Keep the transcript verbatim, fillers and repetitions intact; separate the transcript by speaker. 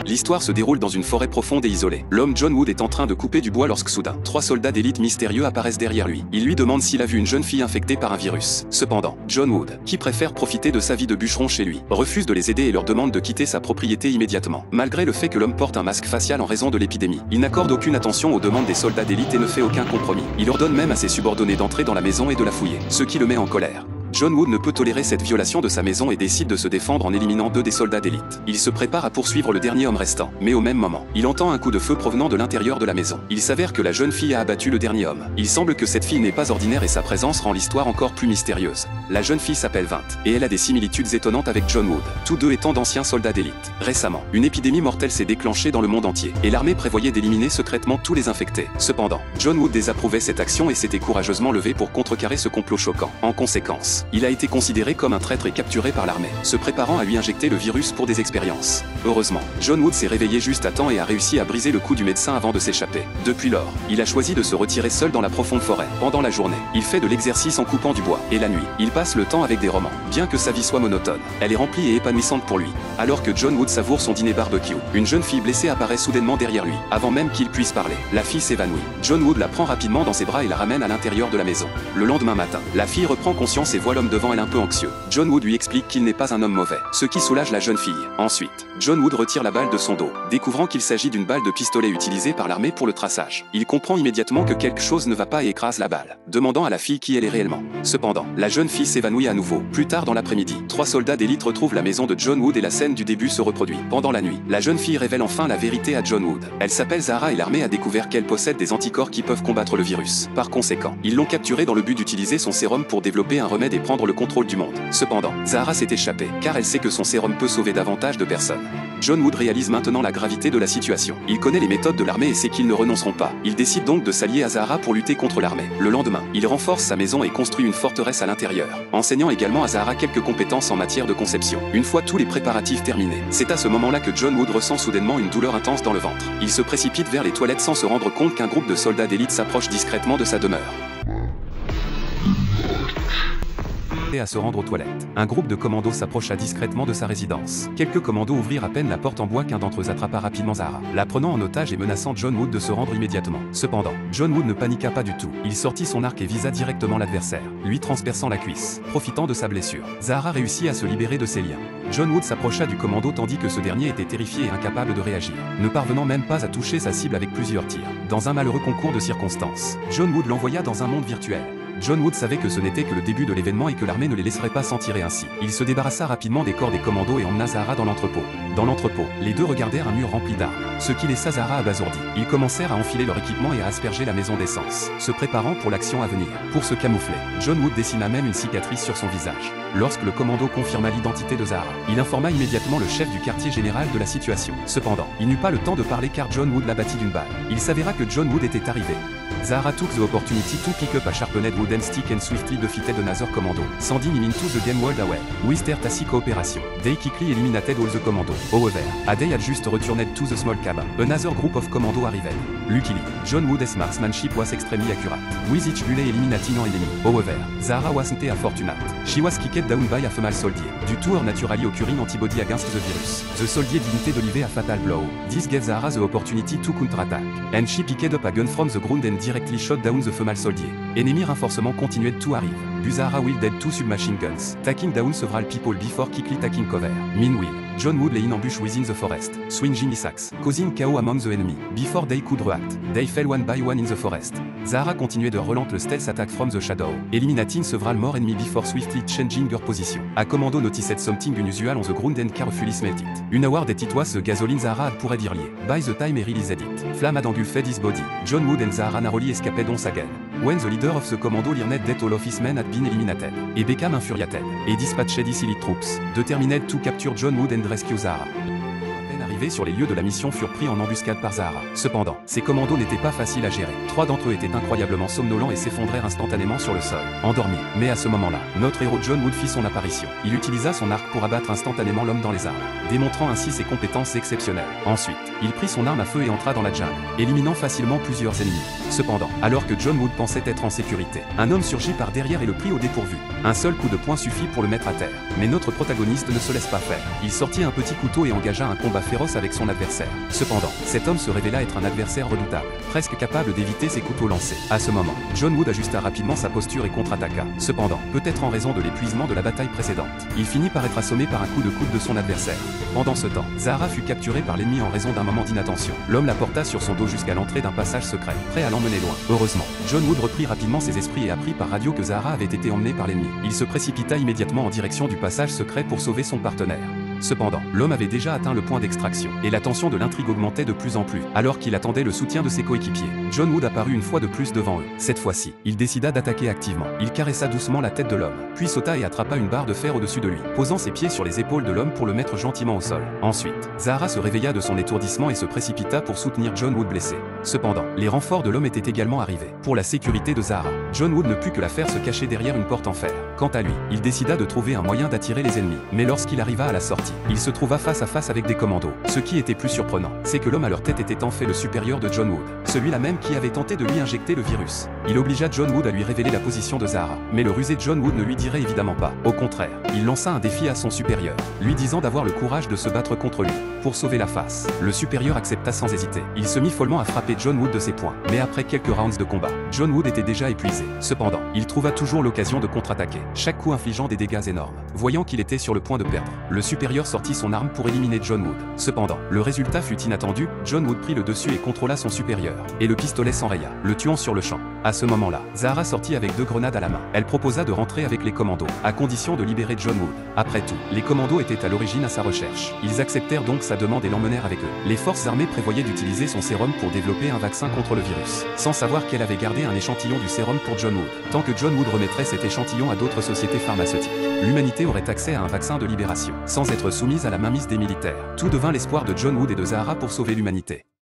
Speaker 1: L'histoire se déroule dans une forêt profonde et isolée. L'homme John Wood est en train de couper du bois lorsque soudain, trois soldats d'élite mystérieux apparaissent derrière lui. Ils lui demandent s'il a vu une jeune fille infectée par un virus. Cependant, John Wood, qui préfère profiter de sa vie de bûcheron chez lui, refuse de les aider et leur demande de quitter sa propriété immédiatement. Malgré le fait que l'homme porte un masque facial en raison de l'épidémie, il n'accorde aucune attention aux demandes des soldats d'élite et ne fait aucun compromis. Il ordonne même à ses subordonnés d'entrer dans la maison et de la fouiller, ce qui le met en colère. John Wood ne peut tolérer cette violation de sa maison et décide de se défendre en éliminant deux des soldats d'élite. Il se prépare à poursuivre le dernier homme restant, mais au même moment, il entend un coup de feu provenant de l'intérieur de la maison. Il s'avère que la jeune fille a abattu le dernier homme. Il semble que cette fille n'est pas ordinaire et sa présence rend l'histoire encore plus mystérieuse. La jeune fille s'appelle Vint, et elle a des similitudes étonnantes avec John Wood, tous deux étant d'anciens soldats d'élite. Récemment, une épidémie mortelle s'est déclenchée dans le monde entier, et l'armée prévoyait d'éliminer secrètement tous les infectés. Cependant, John Wood désapprouvait cette action et s'était courageusement levé pour contrecarrer ce complot choquant. En conséquence, il a été considéré comme un traître et capturé par l'armée, se préparant à lui injecter le virus pour des expériences. Heureusement, John Wood s'est réveillé juste à temps et a réussi à briser le cou du médecin avant de s'échapper. Depuis lors, il a choisi de se retirer seul dans la profonde forêt. Pendant la journée, il fait de l'exercice en coupant du bois, et la nuit, il passe le temps avec des romans. Bien que sa vie soit monotone, elle est remplie et épanouissante pour lui. Alors que John Wood savoure son dîner barbecue, une jeune fille blessée apparaît soudainement derrière lui, avant même qu'il puisse parler. La fille s'évanouit. John Wood la prend rapidement dans ses bras et la ramène à l'intérieur de la maison. Le lendemain matin, la fille reprend conscience et voit l'homme devant elle un peu anxieux. John Wood lui explique qu'il n'est pas un homme mauvais, ce qui soulage la jeune fille. Ensuite, John Wood retire la balle de son dos, découvrant qu'il s'agit d'une balle de pistolet utilisée par l'armée pour le traçage. Il comprend immédiatement que quelque chose ne va pas et écrase la balle, demandant à la fille qui elle est réellement. Cependant, la jeune fille s'évanouit à nouveau. Plus tard dans l'après-midi, trois soldats d'élite retrouvent la maison de John Wood et la scène du début se reproduit. Pendant la nuit, la jeune fille révèle enfin la vérité à John Wood. Elle s'appelle Zahra et l'armée a découvert qu'elle possède des anticorps qui peuvent combattre le virus. Par conséquent, ils l'ont capturée dans le but d'utiliser son sérum pour développer un remède et prendre le contrôle du monde. Cependant, Zahra s'est échappée, car elle sait que son sérum peut sauver davantage de personnes. John Wood réalise maintenant la gravité de la situation. Il connaît les méthodes de l'armée et sait qu'ils ne renonceront pas. Il décide donc de s'allier à Zahra pour lutter contre l'armée. Le lendemain, il renforce sa maison et construit une forteresse à l'intérieur, enseignant également à Zahra quelques compétences en matière de conception. Une fois tous les préparatifs terminés, c'est à ce moment-là que John Wood ressent soudainement une douleur intense dans le ventre. Il se précipite vers les toilettes sans se rendre compte qu'un groupe de soldats d'élite s'approche discrètement de sa demeure. À se rendre aux toilettes. Un groupe de commandos s'approcha discrètement de sa résidence. Quelques commandos ouvrirent à peine la porte en bois qu'un d'entre eux attrapa rapidement Zahra, la prenant en otage et menaçant John Wood de se rendre immédiatement. Cependant, John Wood ne paniqua pas du tout. Il sortit son arc et visa directement l'adversaire, lui transperçant la cuisse. Profitant de sa blessure, Zahra réussit à se libérer de ses liens. John Wood s'approcha du commando tandis que ce dernier était terrifié et incapable de réagir, ne parvenant même pas à toucher sa cible avec plusieurs tirs. Dans un malheureux concours de circonstances, John Wood l'envoya dans un monde virtuel. John Wood savait que ce n'était que le début de l'événement et que l'armée ne les laisserait pas s'en tirer ainsi. Il se débarrassa rapidement des corps des commandos et emmena Zahra dans l'entrepôt. Dans l'entrepôt, les deux regardèrent un mur rempli d'armes, ce qui laissa Zahra abasourdi. Ils commencèrent à enfiler leur équipement et à asperger la maison d'essence, se préparant pour l'action à venir. Pour se camoufler, John Wood dessina même une cicatrice sur son visage. Lorsque le commando confirma l'identité de Zahra, il informa immédiatement le chef du quartier général de la situation. Cependant, il n'eut pas le temps de parler car John Wood l'abattit d'une balle. Il s'avéra que John Wood était arrivé. Zahra took the opportunity to pick up a sharpened wooden stick and swiftly defeated another commando, sending him into the game world away. With their tacit cooperation, they quickly eliminated all the commando. However, as they had just returned to the small cabin, another group of commando arrived. Luckily, John Wood's marksmanship was extremely accurate, with each bullet eliminating an enemy. However, Zahra wasn't a fortunate. She was kicked down by a female soldier, due to her naturally occurring antibody against the virus. The soldier didn't deliver a fatal blow. This gave Zahra the opportunity to counterattack, and she picked up a gun from the ground and directly shot down the female soldier. Enemy reinforcement continued to arrive. Zahra wielded two submachine guns, taking down several people before quickly taking cover. Meanwhile, John Wood lay in ambush within the forest, swinging his axe, causing chaos among the enemy. Before they could react, they fell one by one in the forest. Zahra continued her relentless stealth attack from the shadow, eliminating several more enemy before swiftly changing her position. A commando noticed something unusual on the ground and carefully smelt it. Une hour that it was the gasoline Zahra had poured earlier. By the time he released it, flame had engulfed his body. John Wood and Zahra narrowly escaped once again. When the leader of the commando learned that all of his men had been eliminated, he became infuriated, and dispatched his elite troops, determined to capture John Wood and rescue Zahra. Arrivés sur les lieux de la mission furent pris en embuscade par Zahra. Cependant, ces commandos n'étaient pas faciles à gérer. Trois d'entre eux étaient incroyablement somnolents et s'effondrèrent instantanément sur le sol, endormis. Mais à ce moment-là, notre héros John Wood fit son apparition. Il utilisa son arc pour abattre instantanément l'homme dans les arbres, démontrant ainsi ses compétences exceptionnelles. Ensuite, il prit son arme à feu et entra dans la jungle, éliminant facilement plusieurs ennemis. Cependant, alors que John Wood pensait être en sécurité, un homme surgit par derrière et le prit au dépourvu. Un seul coup de poing suffit pour le mettre à terre. Mais notre protagoniste ne se laisse pas faire. Il sortit un petit couteau et engagea un combat féroce féroce avec son adversaire. Cependant, cet homme se révéla être un adversaire redoutable, presque capable d'éviter ses couteaux lancés. À ce moment, John Wood ajusta rapidement sa posture et contre-attaqua. Cependant, peut-être en raison de l'épuisement de la bataille précédente, il finit par être assommé par un coup de coude de son adversaire. Pendant ce temps, Zahara fut capturée par l'ennemi en raison d'un moment d'inattention. L'homme la porta sur son dos jusqu'à l'entrée d'un passage secret, prêt à l'emmener loin. Heureusement, John Wood reprit rapidement ses esprits et apprit par radio que Zahara avait été emmenée par l'ennemi. Il se précipita immédiatement en direction du passage secret pour sauver son partenaire. Cependant, l'homme avait déjà atteint le point d'extraction, et la tension de l'intrigue augmentait de plus en plus. Alors qu'il attendait le soutien de ses coéquipiers, John Wood apparut une fois de plus devant eux. Cette fois-ci, il décida d'attaquer activement. Il caressa doucement la tête de l'homme, puis sauta et attrapa une barre de fer au-dessus de lui, posant ses pieds sur les épaules de l'homme pour le mettre gentiment au sol. Ensuite, Zahara se réveilla de son étourdissement et se précipita pour soutenir John Wood blessé. Cependant, les renforts de l'homme étaient également arrivés. Pour la sécurité de Zahara, John Wood ne put que la faire se cacher derrière une porte en fer. Quant à lui, il décida de trouver un moyen d'attirer les ennemis. Mais lorsqu'il arriva à la sortie, il se trouva face à face avec des commandos. Ce qui était plus surprenant, c'est que l'homme à leur tête était en fait le supérieur de John Wood, celui-là même qui avait tenté de lui injecter le virus. Il obligea John Wood à lui révéler la position de Zahara, mais le rusé John Wood ne lui dirait évidemment pas. Au contraire, il lança un défi à son supérieur, lui disant d'avoir le courage de se battre contre lui, pour sauver la face. Le supérieur accepta sans hésiter. Il se mit follement à frapper John Wood de ses poings, mais après quelques rounds de combat, John Wood était déjà épuisé. Cependant, il trouva toujours l'occasion de contre-attaquer, chaque coup infligeant des dégâts énormes. Voyant qu'il était sur le point de perdre, le supérieur sortit son arme pour éliminer John Wood. Cependant, le résultat fut inattendu, John Wood prit le dessus et contrôla son supérieur, et le pistolet s'enraya, le tuant sur le champ. À ce moment-là, Zahara sortit avec deux grenades à la main. Elle proposa de rentrer avec les commandos, à condition de libérer John Wood. Après tout, les commandos étaient à l'origine à sa recherche. Ils acceptèrent donc sa demande et l'emmenèrent avec eux. Les forces armées prévoyaient d'utiliser son sérum pour développer un vaccin contre le virus, sans savoir qu'elle avait gardé un échantillon du sérum pour John Wood, tant que John Wood remettrait cet échantillon à d'autres sociétés pharmaceutiques. L'humanité aurait accès à un vaccin de libération, sans être soumise à la mainmise des militaires. Tout devint l'espoir de John Wood et de Zahara pour sauver l'humanité.